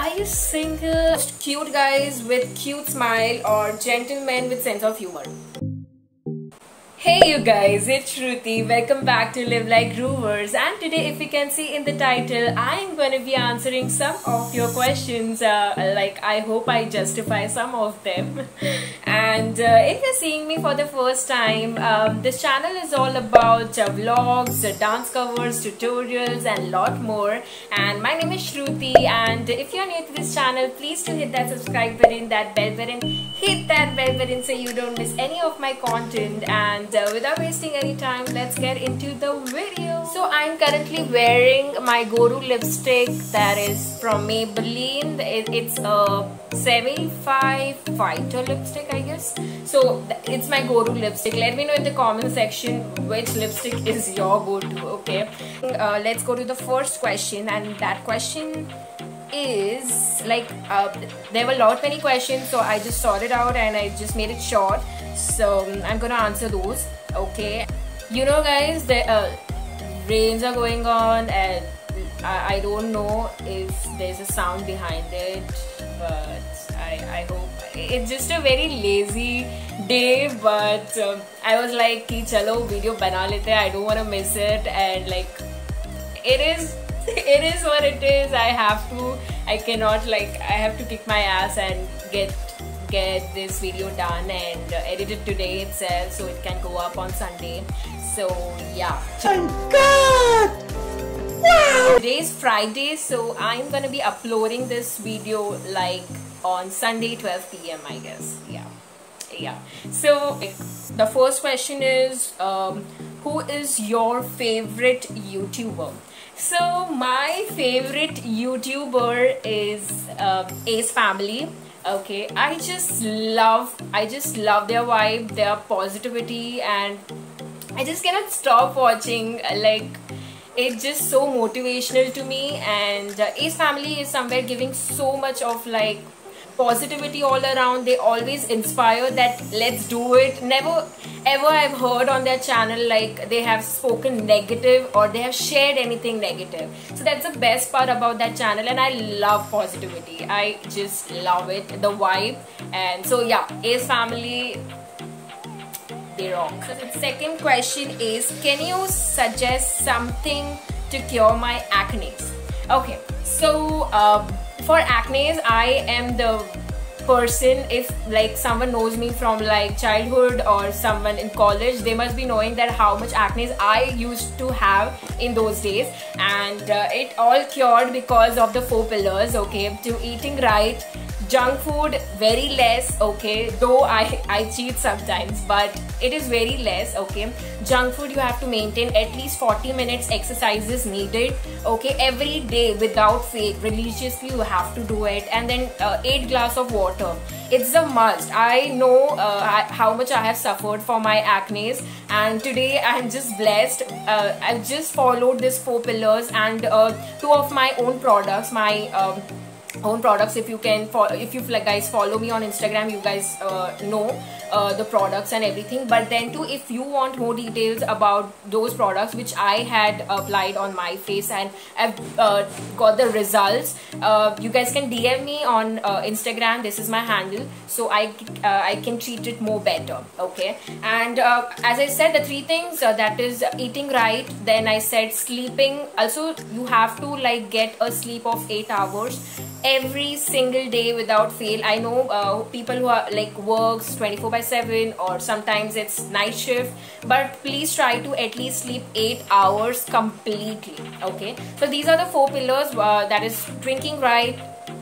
Are you single? Cute guys with cute smile or gentlemen with sense of humor? Hey you guys, it's Shruti. Welcome back to Live Like Groovers, and today, if you can see in the title, I'm going to be answering some of your questions. I hope I justify some of them. And if you're seeing me for the first time, this channel is all about vlogs, dance covers, tutorials and lot more. And my name is Shruti, and if you're new to this channel, please do hit that subscribe button, that bell button, hit that bell button so you don't miss any of my content. And without wasting any time, let's get into the video. So I'm currently wearing my Guru lipstick that is from Maybelline. It's a 75 Fighter lipstick, I guess. So it's my Guru lipstick. Let me know in the comment section which lipstick is your go-to, okay? Let's go to the first question, and that question is there were many questions, so I just sorted out and I just made it short. So I'm gonna answer those, okay? You know guys, the rains are going on, and I don't know if there's a sound behind it, but I hope it's just a very lazy day. But I was like ki chalo video bana lete, I don't want to miss it, and it is what it is. I have to kick my ass and get this video done and edit it today itself so it can go up on Sunday. So yeah. Thank God! Wow! Today is Friday, so I'm gonna be uploading this video on Sunday 12 PM, I guess. Yeah. So the first question is, who is your favorite YouTuber? So my favorite YouTuber is Ace Family. Okay, I just love their vibe, their positivity, and I just cannot stop watching. It's just so motivational to me. And Ace Family is somewhere giving so much of positivity all around. They always inspire that let's do it. Never ever I've heard on their channel they have spoken negative or they have shared anything negative. So that's the best part about that channel, and I love positivity. I just love it, the vibe. And so yeah, Ace Family, they rock. So the second question is, can you suggest something to cure my acne? Okay, so for acne, I am the person, if someone knows me from childhood or someone in college, they must be knowing that how much acne I used to have in those days. And it all cured because of the 4 pillars, okay? To eating right, junk food very less, okay, though I cheat sometimes, but it is very less, okay? Junk food, you have to maintain at least 40 minutes exercises needed, okay, every day without fail, religiously you have to do it. And then 8 glasses of water, it's a must. I know how much I have suffered for my acne, and today I'm just blessed. I've just followed these 4 pillars, and 2 of my own products, if you guys follow me on Instagram, you guys know the products and everything. But then too, if you want more details about those products which I had applied on my face and I've got the results, you guys can DM me on Instagram. This is my handle, so I can treat it more better, okay? And as I said, the 3 things, that is eating right, then I said sleeping. Also, you have to get a sleep of 8 hours every single day without fail. I know people who are works 24/7, or sometimes it's night shift, but please try to at least sleep 8 hours completely, okay? So these are the 4 pillars, that is drinking right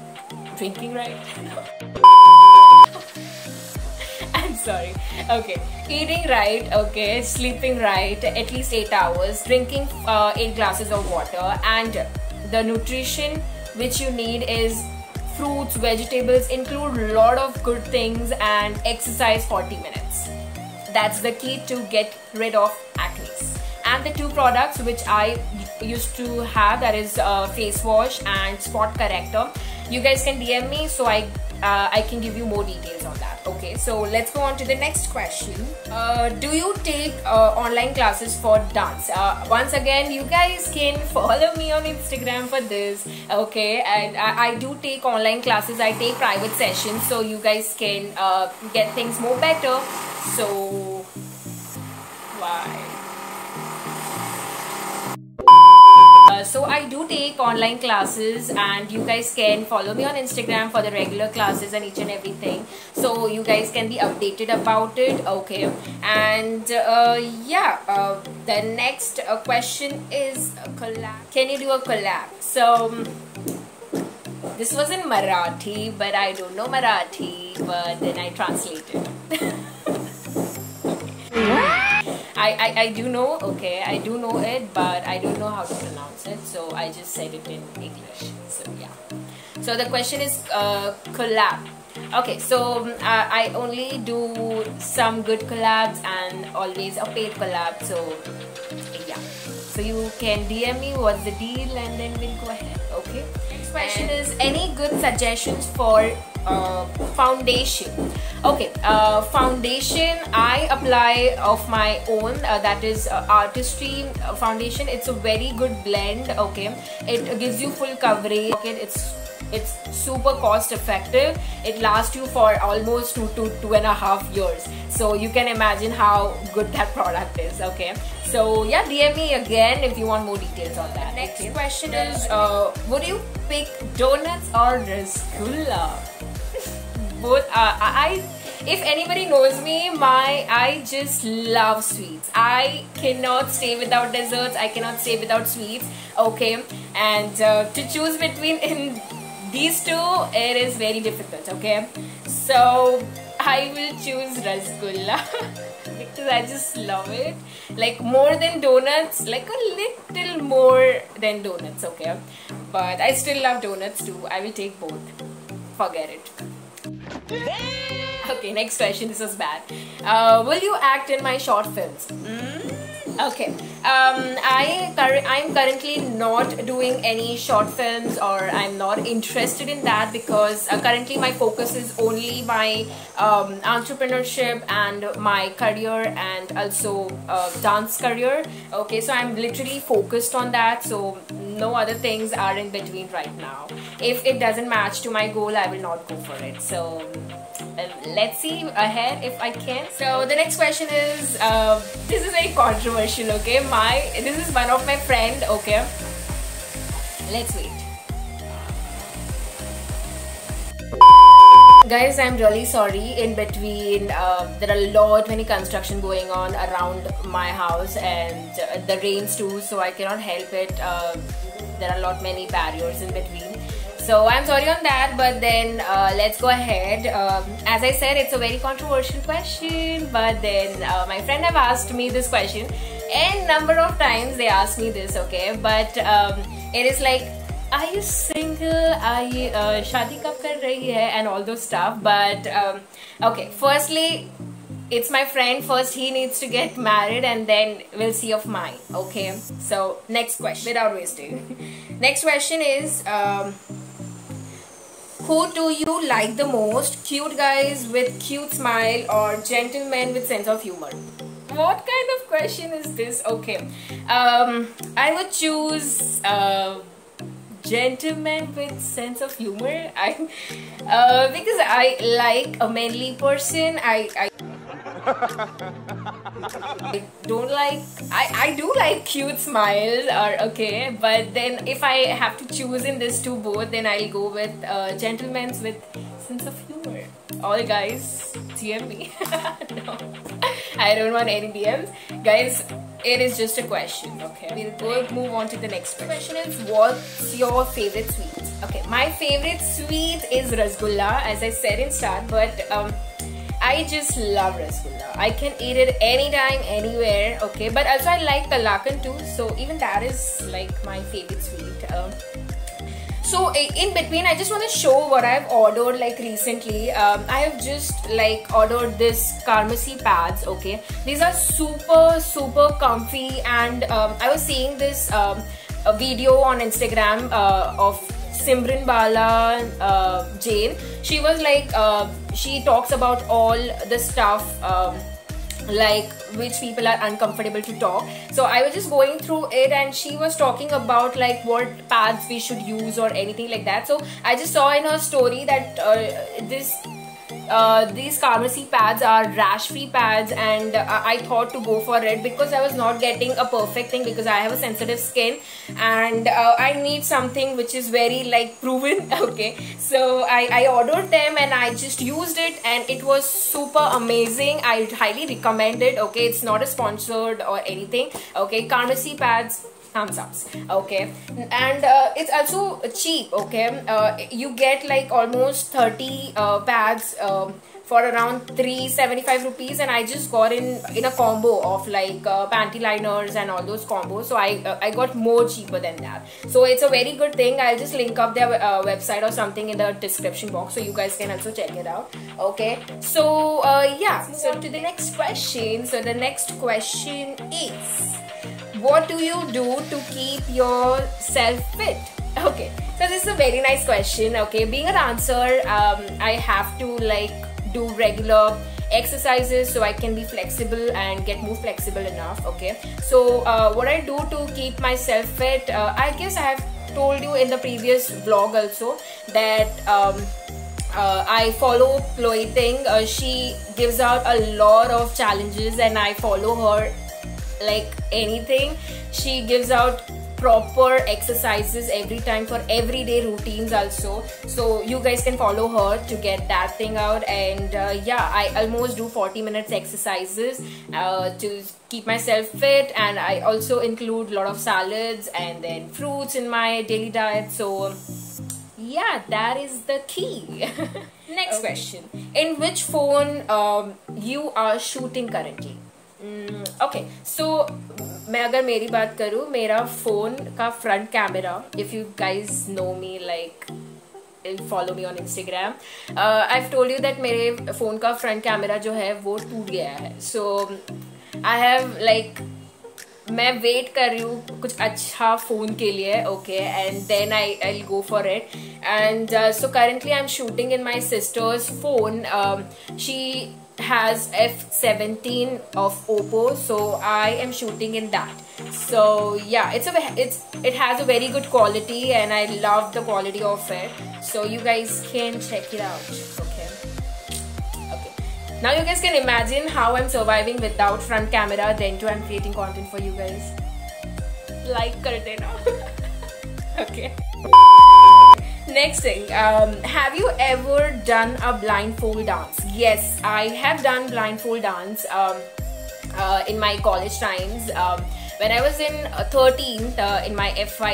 I'm sorry, okay, eating right, okay, sleeping right, at least 8 hours, drinking 8 glasses of water, and the nutrition which you need is fruits, vegetables, include a lot of good things, and exercise 40 minutes. That's the key to get rid of acne. And the 2 products which I used to have, that is face wash and spot corrector. You guys can DM me, so I I can give you more details on that. Okay, so let's go on to the next question. Do you take online classes for dance? Once again, you guys can follow me on Instagram for this. Okay, and I do take online classes. I take private sessions, so you guys can get things more better. So why? So I do take online classes, and you guys can follow me on Instagram for the regular classes and each and everything, so you guys can be updated about it. Okay, and the next question is a collab. Can you do a collab? So this was in Marathi, but I don't know Marathi, but then I translated. I do know, okay, I do know it, but I don't know how to pronounce it, so I just said it in English. So yeah, so the question is collab. Okay, so I only do some good collabs and always a paid collab. So yeah, so you can DM me what's the deal, and then we'll go ahead. Okay, next question is any good suggestions for foundation? Okay, foundation I apply of my own, that is Artistry foundation. It's a very good blend. Okay, it gives you full coverage. Okay, it's super cost effective. It lasts you for almost 2 to 2.5 years, so you can imagine how good that product is. Okay, so yeah, DM me again if you want more details on that. Next question is would you pick donuts or rasgulla? Both. If anybody knows me, I just love sweets. I cannot stay without desserts. I cannot stay without sweets. Okay, and to choose between these two, it is very difficult. Okay, so I will choose rasgulla because I just love it, like more than donuts, like a little more than donuts. Okay, but I still love donuts too. I will take both. Forget it. Okay, next question. This was bad. Will you act in my short films? Okay. I'm currently not doing any short films, or I'm not interested in that, because currently my focus is only my entrepreneurship and my career, and also dance career. Okay, so I'm literally focused on that. So no other things are in between right now. If it doesn't match to my goal, I will not go for it. So let's see ahead if I can. So the next question is this is very controversial. Okay, this is one of my friend. Okay, let's wait. Guys, I'm really sorry. In between, there are a lot many construction going on around my house, and the rains too, so I cannot help it. There are a lot many barriers in between, so I'm sorry on that. But then let's go ahead. As I said, it's a very controversial question, but then my friend have asked me this question, and number of times they asked me this. Okay, but it is like, are you single? Are you shadi kab kar rahi hai? And all those stuff. But okay, firstly, it's my friend. First he needs to get married, and then we'll see of mine. Okay, so next question without wasting. Next question is who do you like the most? Cute guys with cute smile or gentlemen with sense of humor? What kind of question is this? Okay, I would choose gentleman with sense of humor. Because I like a manly person. I don't like, I do like cute smiles, or okay, but then if I have to choose in this two both, then I'll go with gentlemen with sense of humor. All guys, DM me. No, I don't want any DMs, guys. It is just a question. Okay, we'll move on to the next question. Is what's your favorite sweet? Okay, my favorite sweet is rasgulla, as I said in start, but I just love rasgulla. I can eat it anytime, anywhere. Okay, but also I like kalakan too, so even that is like my favorite sweet. So in between, I just want to show what I've ordered like recently. I have just like ordered this Carmesy pads. Okay, these are super comfy, and I was seeing this a video on Instagram of Simran Bala Jain. She was like, she talks about all the stuff like which people are uncomfortable to talk. So I was just going through it, and she was talking about like what pads we should use or anything like that. So I just saw in her story that these Carmesy pads are rash free pads, and I thought to go for it because I was not getting a perfect thing, because I have a sensitive skin and I need something which is very like proven. Okay, so I ordered them and I just used it, and it was super amazing. I highly recommend it. Okay, it's not a sponsored or anything. Okay, Carmesy pads, thumbs ups. Okay, and it's also cheap. Okay, you get like almost 30 pads for around 375 rupees, and I just got in a combo of like panty liners and all those combos. So I got more cheaper than that. So it's a very good thing. I'll just link up their website or something in the description box, so you guys can also check it out. Okay, so yeah, so to the next question. So the next question is, what do you do to keep yourself fit? Okay, so this is a very nice question. Okay, being a dancer, I have to like do regular exercises so I can be flexible and get more flexible enough. Okay, so what I do to keep myself fit, I guess I have told you in the previous vlog also that I follow Chloe Ting. She gives out a lot of challenges and I follow her like anything. She gives out proper exercises every time for everyday routines also, so you guys can follow her to get that thing out. And yeah, I almost do 40 minutes exercises to keep myself fit, and I also include a lot of salads and then fruits in my daily diet. So yeah, that is the key. Next question. In which phone you are shooting currently? Okay, so मैं अगर मेरी बात करूँ, मेरा phone का front camera, if you guys know me like follow me on Instagram, I've told you that मेरे phone का front camera जो है वो टूट गया है. So I have like, मैं वेट कर रही हूँ कुछ अच्छा फ़ोन के लिए. Okay, and then I'll go for it. And so currently I'm shooting in my sister's phone. She has F17 of Oppo, so I am shooting in that. So yeah, it has a very good quality and I love the quality of it, so you guys can check it out. Okay, now you guys can imagine how I'm surviving without front camera. Then too, I'm creating content for you guys. Like kar dena. Okay. Next thing, have you ever done a blindfold dance? Yes, I have done blindfold dance in my college times. When I was in 13th in my FI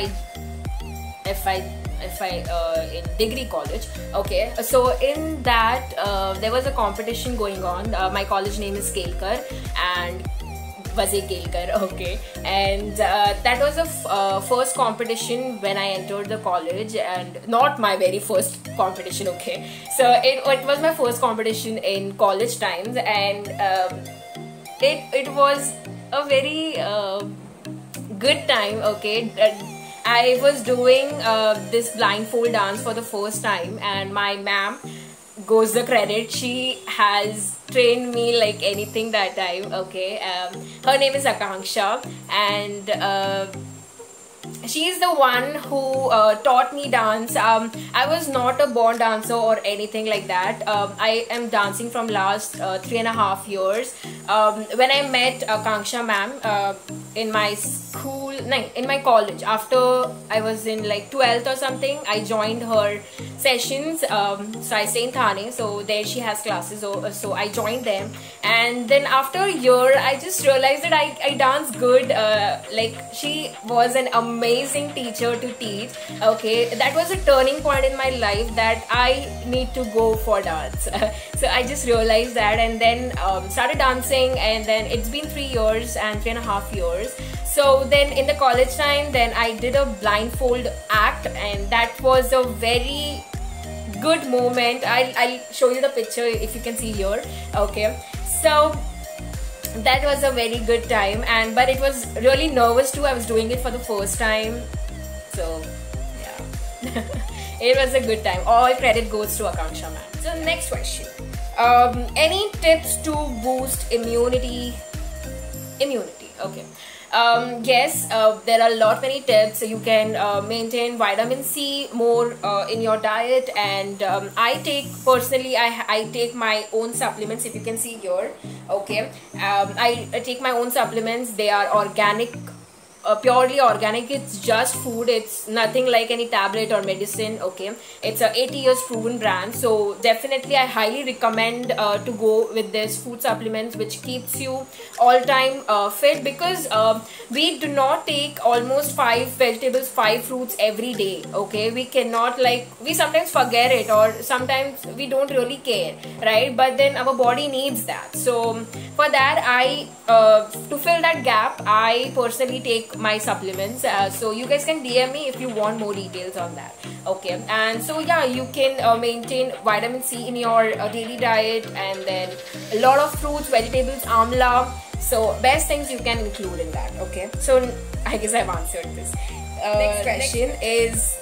in degree college. Okay, so in that there was a competition going on. My college name is Kelkar and Vazir Kelkar. Okay, and that was the first competition when I entered the college, and not my very first competition. Okay, so it was my first competition in college times, and it was a very good time. Okay, I was doing this blindfold dance for the first time, and my ma'am goes the credit. She has trained me like anything that time. Okay, her name is Akanksha, and she is the one who taught me dance. I was not a born dancer or anything like that. I am dancing from last 3.5 years. When I met Akanksha ma'am in my school, in my college, after I was in like 12th or something, I joined her sessions. So I stay in Thane, so there she has classes, so I joined them. And then after a year, I just realized that I dance good. Like, she was an amazing teacher to teach. Okay, that was a turning point in my life that I need to go for dance. So I just realized that, and then started dancing, and then it's been 3 years and 3.5 years. So then in the college time, then I did a blindfold act, and that was a very good moment. I'll show you the picture if you can see here. Okay, so that was a very good time, but it was really nervous too. I was doing it for the first time, so yeah. It was a good time. All credit goes to Akanksha, man. So next question. Any tips to boost immunity? Okay. Yes, there are many tips. You can maintain vitamin C more in your diet, and I take my own supplements. If you can see here, okay, I take my own supplements. They are organic. Purely organic. It's just food. It's nothing like any tablet or medicine. Okay, it's a 80 years proven brand, so definitely I highly recommend to go with this food supplements, which keeps you all time fit, because we do not take almost 5 vegetables, 5 fruits every day. Okay, we cannot, like, we sometimes forget it, or sometimes we don't really care, right? But then our body needs that. So for that, I to fill that gap, I personally take my supplements. So you guys can DM me if you want more details on that. Okay, and so yeah, you can maintain vitamin C in your daily diet, and then a lot of fruits, vegetables, amla. So best things you can include in that. Okay, so I guess I've answered this. Next question is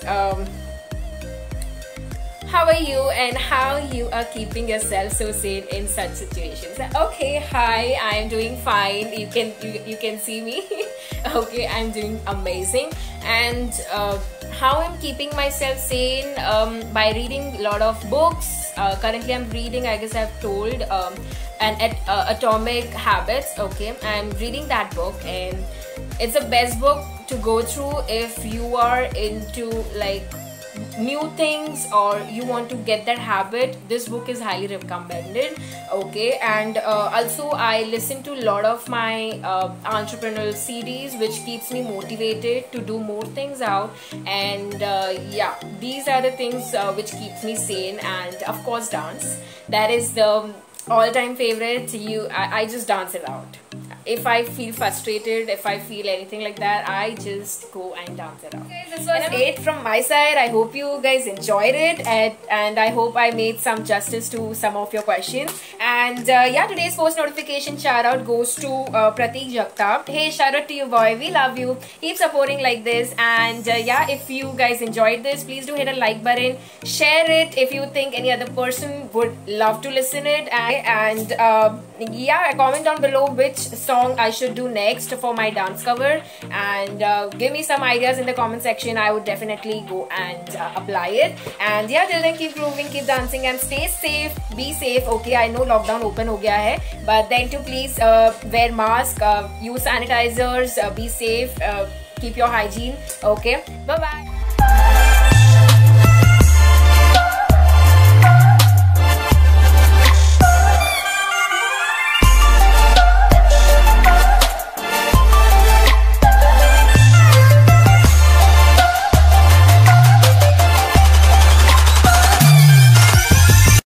how are you, and how you are keeping yourself so sane in such situations? Okay, hi, I'm doing fine. You can see me. Okay, I'm doing amazing. And how I'm keeping myself sane? By reading a lot of books. Currently I'm reading, I guess I've told, Atomic Habits. Okay, I'm reading that book, and it's the best book to go through if you are into like new things, or you want to get that habit. This book is highly recommended. Okay, and also I listen to a lot of my entrepreneurial CDs, which keeps me motivated to do more things out. And yeah, these are the things which keeps me sane. And of course dance, that is the all-time favorite. I just dance it out. If I feel frustrated, if I feel anything like that, I just go and dance it out. Okay, this was it from my side. I hope you guys enjoyed it, and I hope I made some justice to some of your questions. And yeah, today's post notification shout out goes to Pratik Jagtap. Hey, shout out to you, boy. We love you. Keep supporting like this. And yeah, if you guys enjoyed this, please do hit a like button. Share it if you think any other person would love to listen it. And yeah, comment down below which song I should do next for my dance cover, and give me some ideas in the comment section. I would definitely go and apply it. And yeah, till then, keep grooving, keep dancing, and stay safe. Be safe. Okay, I know lockdown open ho gaya hai, but then to please wear mask, use sanitizers, be safe, keep your hygiene. Okay, bye bye.